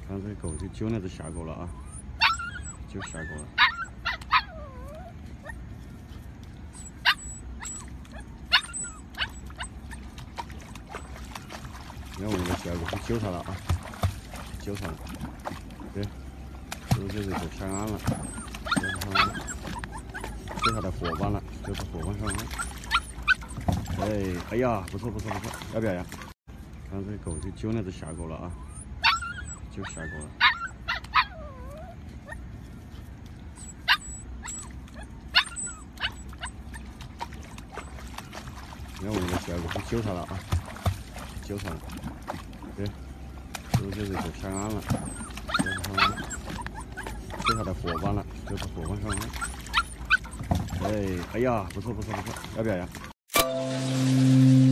看这狗就揪那只下狗了啊，就下狗了。你看我那个下狗就揪它了啊，揪它了。对，就是就偏安了，这它的伙伴了，就是伙伴上岸。哎呀，不错不错不错，要不要呀？看这狗就揪那只下狗了啊，就下狗了。你看我那个下狗就揪它了啊，揪它了。对，就是就偏安了，这它的伙伴了，就是伙伴上岸。哎呀，不错不错不错，要不要呀？